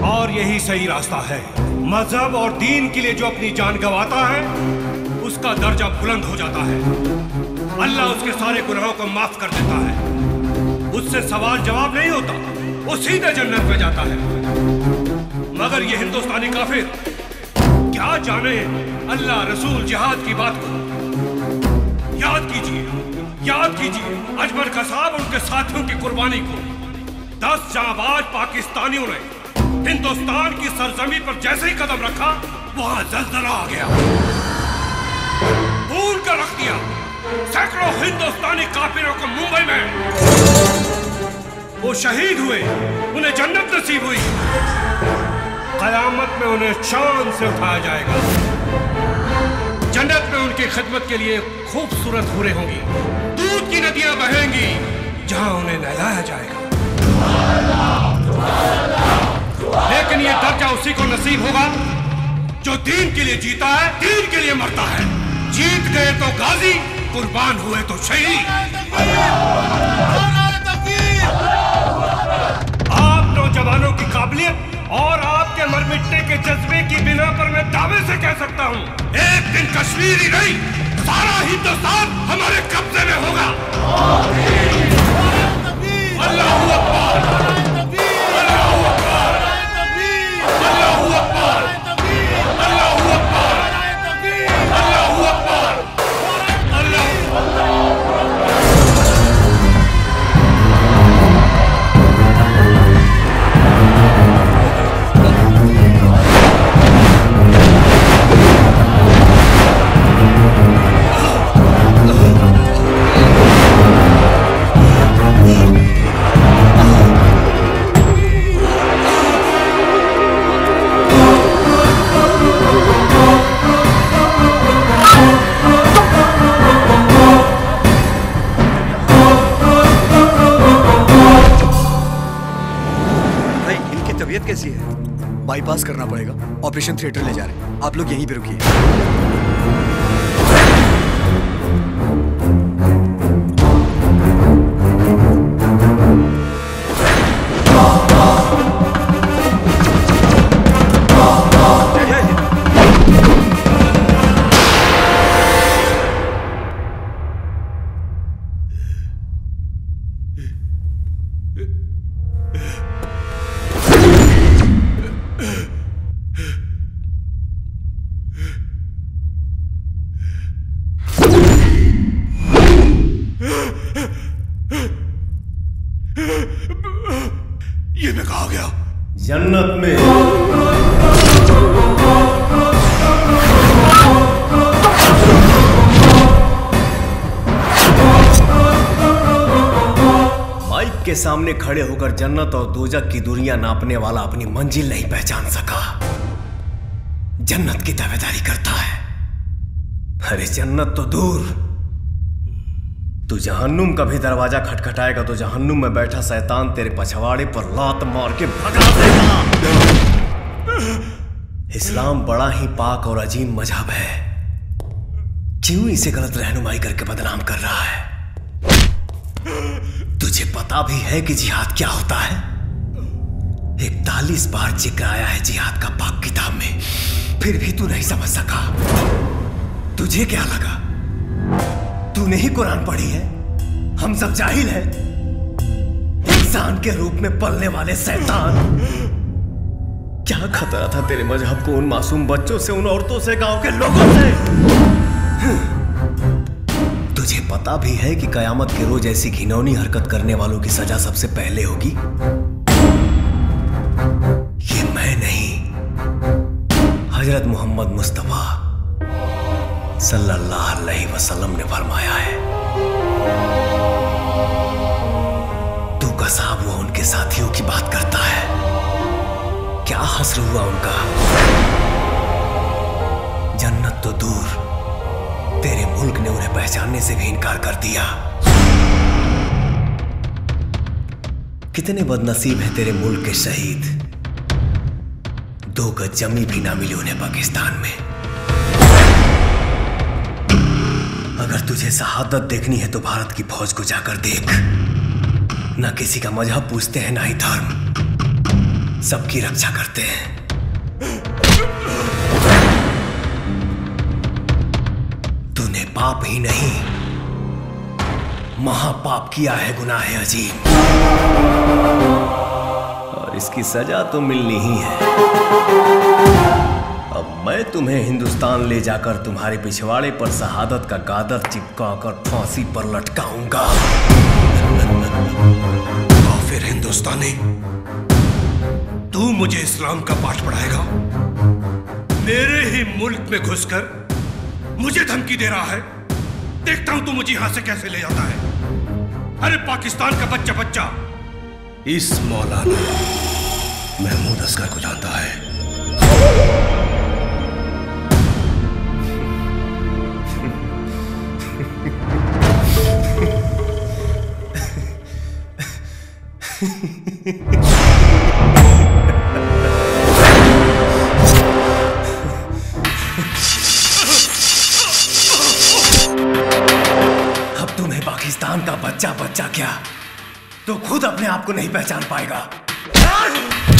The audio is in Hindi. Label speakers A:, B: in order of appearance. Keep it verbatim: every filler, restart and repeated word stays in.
A: और यही सही रास्ता है। मजहब और दीन के लिए जो अपनी जान गंवाता है उसका दर्जा बुलंद हो जाता है। अल्लाह उसके सारे गुनाहों को माफ कर देता है। उससे सवाल जवाब नहीं होता, वो सीधे जन्नत में जाता है। मगर ये हिंदुस्तानी काफिर क्या जाने अल्लाह रसूल जिहाद की बात को। याद कीजिए, याद कीजिए अजमल कसाब उनके साथियों की कुर्बानी को। दस जांबाज पाकिस्तानियों ने हिंदुस्तान की सरजमी पर जैसे ही कदम रखा वहां जल्जला आ गया, भूल कर रख दिया। सैकड़ों हिंदुस्तानी काफिरों को मुंबई में वो शहीद हुए, उन्हें जन्नत नसीब हुई। कयामत में उन्हें शान से उठाया जाएगा। जन्नत में उनकी खिदमत के लिए खूबसूरत हूरें होंगी, दूध की नदियां बहेंगी जहां उन्हें नहलाया जाएगा। लेकिन ये दर्जा उसी को नसीब होगा जो दीन के लिए जीता है, दीन के लिए मरता है। जीत गए तो गाजी, कुर्बान हुए तो शहीद। आप नौजवानों की काबिलियत और आपके मर मिटने के जज्बे की बिना पर मैं दावे से कह सकता हूँ, एक दिन कश्मीर ही नहीं सारा हिंदुस्तान हमारे कब्जे में होगा। अल्लाहू अकबर, अल्लाहू अकबर, अल्लाहू अकबर, अल्लाहू अकबर, अल्लाहू अकबर, अल्लाहू।
B: कैसी है? बाईपास करना पड़ेगा, ऑपरेशन थिएटर ले जा रहे हैं। आप लोग यहीं पे रुकिए।
A: ये मैं कहाँ गया?
C: जन्नत में। माइक के सामने खड़े होकर जन्नत और दोजख की दूरियां नापने वाला अपनी मंजिल नहीं पहचान सका। जन्नत की दावेदारी करता है। अरे जन्नत तो दूर, तू जहन्नुम का भी दरवाजा खटखटाएगा तो जहन्नुम में बैठा शैतान तेरे पछवाड़े पर लात मार के भगा देगा। इस्लाम बड़ा ही पाक और अजीम मजहब है, क्यों इसे गलत रहनुमाई करके बदनाम कर रहा है? तुझे पता भी है कि जिहाद क्या होता है? इकतालीस बार जिक्र आया है जिहाद का पाक किताब में, फिर भी तू नहीं समझ सका। तुझे क्या लगा तूने ही कुरान पढ़ी है? हम सब जाहिल हैं। इंसान के रूप में पलने वाले शैतान, क्या खतरा था तेरे मजहब को उन मासूम बच्चों से, उन औरतों से, गांव के लोगों से? तुझे पता भी है कि कयामत के रोज ऐसी घिनौनी हरकत करने वालों की सजा सबसे पहले होगी? ये मैं नहीं, हजरत मोहम्मद मुस्तफा सल्लल्लाहु अलैहि वसल्लम ने फरमाया है। तू कसाब हुआ उनके साथियों की बात करता है, क्या हस्र हुआ उनका? जन्नत तो दूर, तेरे मुल्क ने उन्हें पहचानने से भी इनकार कर दिया। कितने बदनसीब हैं तेरे मुल्क के शहीद, दो गज जमी भी ना मिली उन्हें पाकिस्तान में। अगर तुझे शहादत देखनी है तो भारत की फौज को जाकर देख। ना किसी का मजहब पूछते हैं, ना ही धर्म। सबकी रक्षा करते हैं। तूने पाप ही नहीं, महापाप किया है, गुनाह है अजीम, और इसकी सजा तो मिलनी ही है। अब मैं तुम्हें हिंदुस्तान ले जाकर तुम्हारे पिछवाड़े पर शहादत का गादर चिपकाकर फांसी पर लटकाऊंगा।
A: फिर हिंदुस्तानी, तू मुझे इस्लाम का पाठ पढ़ाएगा? मेरे ही मुल्क में घुसकर मुझे धमकी दे रहा है। देखता हूं तू मुझे यहां से कैसे ले जाता है। अरे पाकिस्तान का बच्चा बच्चा इस मौलाना महमूद असगर को जानता है।
C: अब तुम्हें पाकिस्तान का बच्चा बच्चा क्या, तो खुद अपने आप को नहीं पहचान पाएगा।